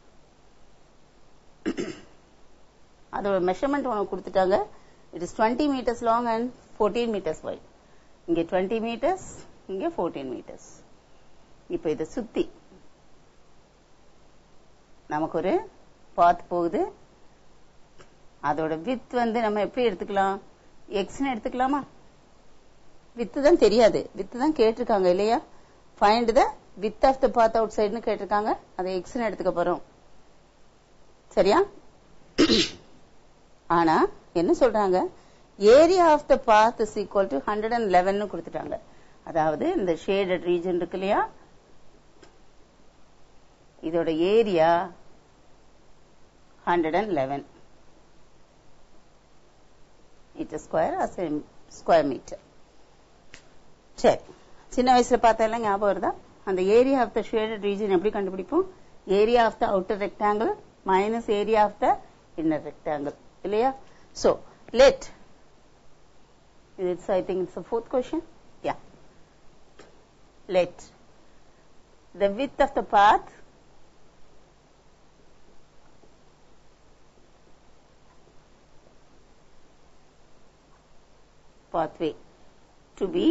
அதோட மெஷர்மெண்ட் உனக்கு கொடுத்துட்டாங்க. It is 20 meters long and 14 meters wide. இங்க 20 meters, இங்க 14 meters. இப்ப இதை சுத்தி நமக்கு ஒரு பாத் போகுது. அதோட வித் வந்து நம்ம எப்படி எடுத்துக்கலாம்? எக்ஸ்ன்னு எடுத்துக்கலாமா? வித்து தான் தெரியாது, வித்து தான் கேட்டிருக்காங்க இல்லையா? Find the width of the path அவுட் சைடுன்னு கேட்டிருக்காங்க, அதை எக்ஸ்ன்னு எடுத்துக்க போறோம். சரியா? ஆனா என்ன சொல்றாங்க? Area of the path is equal to 111 கொடுத்துட்டாங்க. அதாவது இந்த ஷேடட் ரீஜன் இருக்கு இல்லையா, இதோட ஏரியா 111 மீட்டர் ஸ்கொயர் மீட்டர். சரி, சின்ன வயசுல பார்த்தா எல்லாம் ஞாபகம் வருதா? அந்த area of the shaded region எப்படி கண்டுபிடிப்போம்? Area of the outer rectangle minus area of the inner rectangle இல்லையா? So let, I think it's the fourth question. Yeah, let the width of the pathway to be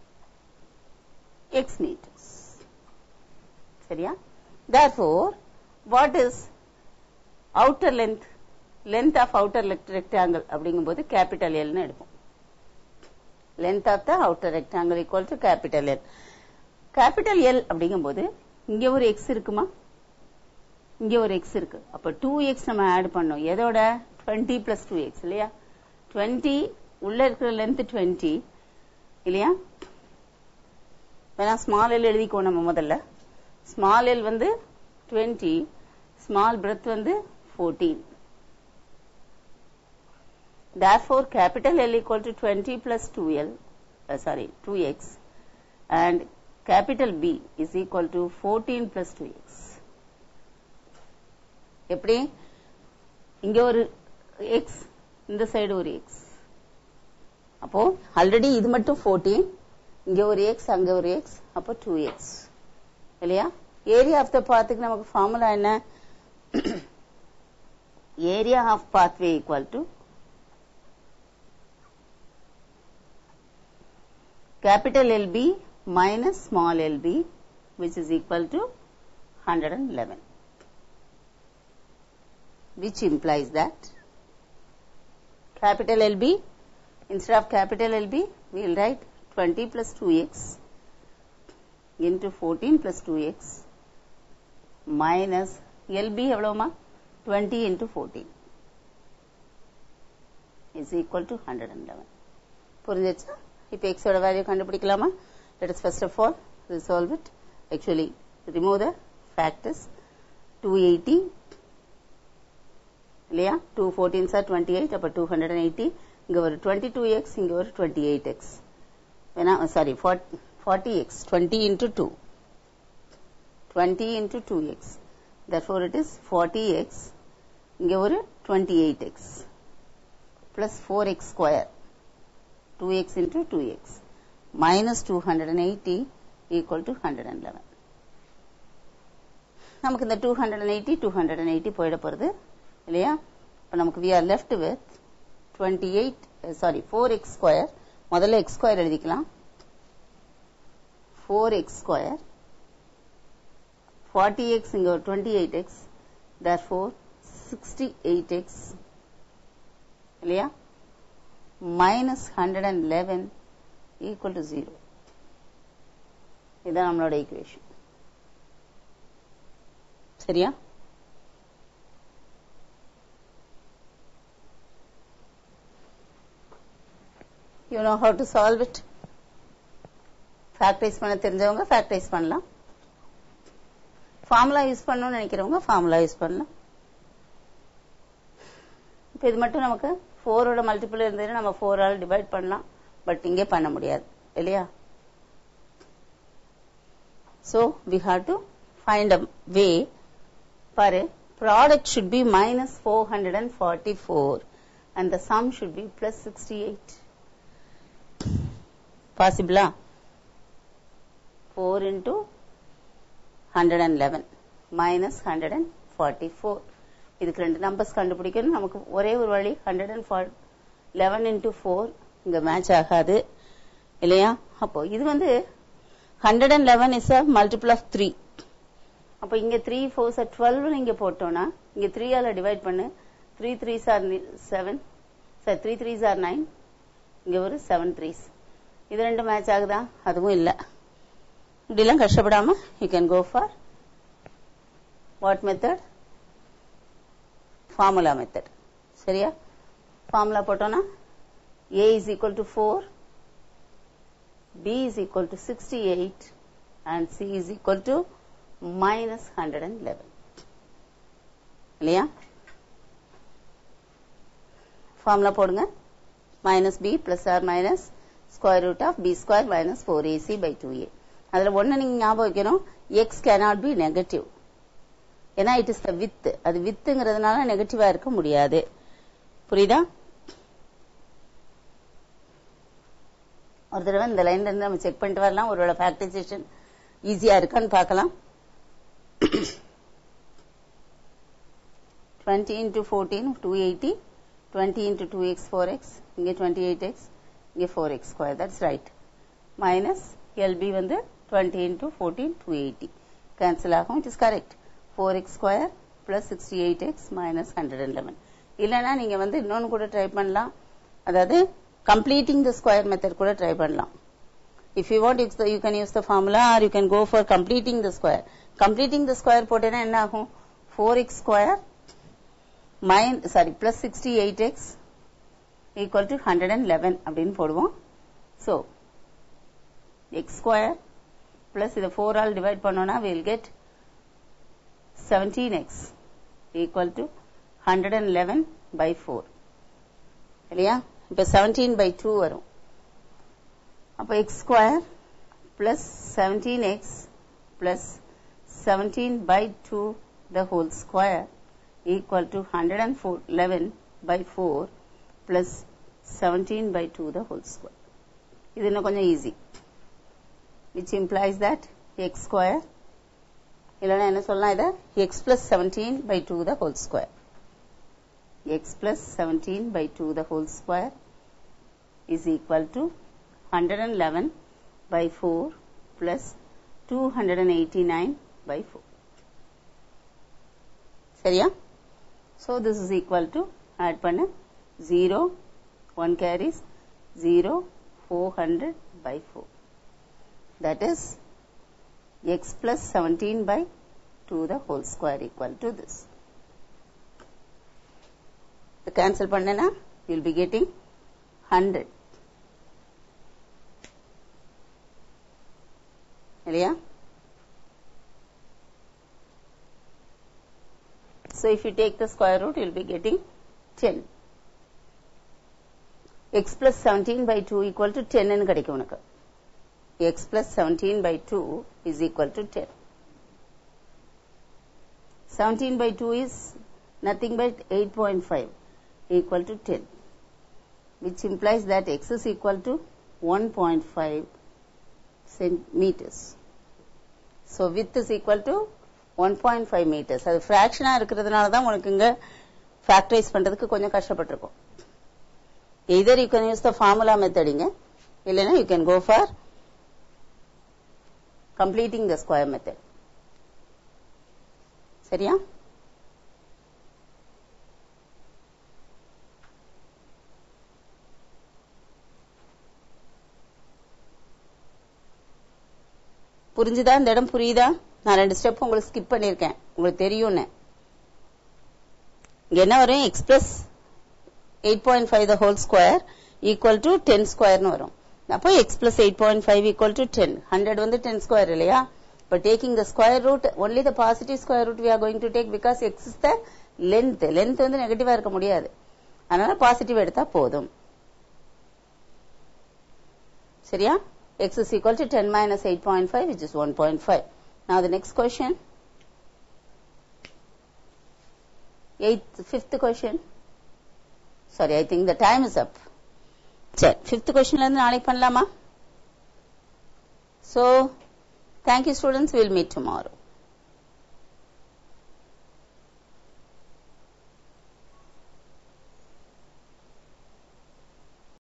x meters. சரியா? Therefore, what is outer length? Length of outer rectangle அப்படிங்கும்போது capital L ன்னு எடுப்போம். Length of the outer rectangle equal to capital L. Capital L அப்படிங்கும்போது இங்க ஒரு x இருக்குமா? இங்க ஒரு x இருக்கு. அப்ப 2x நம்ம ஆட் பண்ணோம். எதோட 20 plus 2x இல்லையா? 20 உள்ள இருக்கிற லென்த் 20 இல்லையா? வேணா ஸ்மால் எல் எழுதிக்கோ நம்ம முதல்ல. ஸ்மால் எல் வந்து 20, ஸ்மால் பிரெத் வந்து 14. Therefore, capital L equal to 20 plus 2x and capital B is equal to 14 plus 2x. எப்படி? இங்க ஒரு x, இந்த சைடு ஒரு x. அப்போ ஆல்ரெடி இது மட்டும் 14, இங்க ஒரு x, அங்க ஒரு x, அப்போ 2x. இல்லையா? ஏரியா ஆஃப் த பாத்துக்கு நமக்கு ஃபார்முலா என்ன? Area of pathway equal to capital LB minus small lb, which is equal to 111, which implies that capital LB, instead of capital LB, we will write 20 plus 2x into 14 plus 2x minus LB எவ்வளவுமா? 20 into 14 is equal to 111. புரிஞ்சிருச்சா? இப்போ x ஓட value கண்டுபிடிக்கலாமா? Let us first of all resolve it. Actually, remove the factors. 280 இல்லையா? 2 14s are 28, அப்ப 280. இங்க ஒரு 22x, இங்க ஒரு 28x. வேணா sorry 40x, 20 into 2. 20 into 2x. Therefore, it is 40x. இங்க ஒரு 28x plus 4x square. 2x into 2x minus 280 equal to 111. நமக்கு இந்த 280 போயிட போறது இல்லையா? அப்ப நமக்கு we are left with 4x square. முதல்ல x square எழுதிக்கலாம். 4x square 40x இங்க 28x, therefore 68x இல்லையா? minus 111 equal to 0. இதான் நம்மளோட ஈக்குவேஷன். சரியா? You know how to solve it? Factorise பண்ண தெரிஞ்சவங்க ஃபேக்டரைஸ் பண்ணலாம். ஃபார்முலா யூஸ் பண்ணணும்னு நினைக்கிறவங்க ஃபார்முலா யூஸ் பண்ணலாம். இப்போ இது மட்டும் நமக்கு 4 ஓட மல்டிபிள் இருந்ததுன்னா நம்ம 4 ஆல் டிவைட் பண்ணலாம். பட் இங்கே பண்ண முடியாது இல்லையா? So we have to find a way for a product should be minus 444 and the sum should be plus 68. Possible? 4 into 111 minus 144. இதுக்கு ரெண்டு நம்பர்ஸ் கண்டுபிடிக்கணும். நமக்கு ஒரே ஒரு வழி 111 into 4 இங்க மேட்ச் ஆகாது இல்லையா? அப்போ இது வந்து 111 is a multiple of 3. அப்போ இங்க 3 4s are 12 இங்க போட்டோம்னா இங்க 3 ஆல டிவைட் பண்ணு. 3 3s are 7, sir 3 3s are 9, இங்க ஒரு 7 3s. இது ரெண்டு மேட்ச் ஆகுதா? அதுவும் இல்ல. இப்படிலாம் கஷ்டப்படாம you can go for what method? Formula method. சரியா? formula போட்டோம்னா a is equal to 4, b is equal to 68 and c is equal to minus 111. இல்லையா? formula போடுங்க. minus b plus or minus square root of b square minus 4ac by 2a. அதுல ஒண்ணு நீங்க ஞாபகம் வைக்கணும், x cannot be negative. ஏன்னா it is the width. அது வித்துங்கிறதுனால நெகட்டிவா இருக்க முடியாது. புரியுதா? ஒரு தடவை இந்த லைன்ல இருந்து நம்ம செக் பண்ணிட்டு வரலாம். ஒருவேளை ஃபேக்டரைசேஷன் ஈஸியா இருக்கான்னு பார்க்கலாம். 20 into 14 280, 20 into 2x 4x, இங்க 28x, இங்க 4x square. That's right. Minus LB வந்து 20 into 14 280 cancel ஆகும். It is correct. 4x square plus 68x minus 111. இல்லனா நீங்க வந்து இன்னொன்னு கூட ட்ரை பண்ணலாம். அதாவது completing the square method கூட ட்ரை பண்ணலாம். If you want you can use the formula or you can go for completing the square. Completing the square போட்டேனா என்ன ஆகும்? 4x square plus 68x equal to 111 அப்படின்னு போடுவோம். So x square plus இதை 4 all divide பண்ணோம்னா we will get 17x equal to 111 by 4. இல்லையா? இப்போ 17 by 2 வரும். அப்போ x square plus 17x plus 17 by 2 the whole square equal to 111 by 4 plus 17 by 2 the whole square. இது இன்னும் கொஞ்சம் easy. Which implies that x square இல்லைன்னா என்ன சொல்லலாம் இதை x plus 17 by 2 the whole square. x plus 17 by 2 the whole square is equal to 111 by 4 plus 289 by 4. சரியா? So this is equal to add பண்ண 0 1 carries 0 400 by 4. That is x plus 17 by 2 the whole square equal to this. The cancel பண்ணனா you will be getting 100. இல்லையா? So if you take the square root you will be getting 10. X plus 17 by 2 equal to 10 ன்னு கிடைக்கும் உனக்கு. X plus 17 by 2 is equal to 10. 17 by 2 is nothing but 8.5 equal to 10, which implies that x is equal to 1.5 centimeters. So width is equal to 1.5 meters. அது fraction-ஆ இருக்கிறதுனால தான் உனக்கு இங்க factorize பண்றதுக்கு கொஞ்சம் கஷ்டப்பட்டிருக்கும். Either you can use the formula method இங்க, இல்லைன்னா you can go for completing the square method. சரியா? புரிஞ்சுதா? இந்த இடம் புரியுதா? நான் 2 ஸ்டெப் உங்களுக்கு ஸ்கிப் பண்ணிருக்கேன். உங்களுக்கு தெரியும்னு. இங்க என்ன வரும்? x plus 8.5 the whole square equal to 10 square னு வரும். அப்போ x plus 8.5 equal to 10. 100 வந்து 10 square இல்லையா? But taking the square root, only the positive square root we are going to take because x is the length. Length வந்து நெகட்டிவா இருக்க முடியாது. அதனால பாசிட்டிவ் எடுத்தா போதும். சரியா? X is equal to 10 minus 8.5 which is 1.5. Now the next question. Fifth question. Sorry, I think the time is up. சரி, fifth questionல இருந்து நாளைக்கு பண்ணலாமா? So, thank you students, we'll meet tomorrow.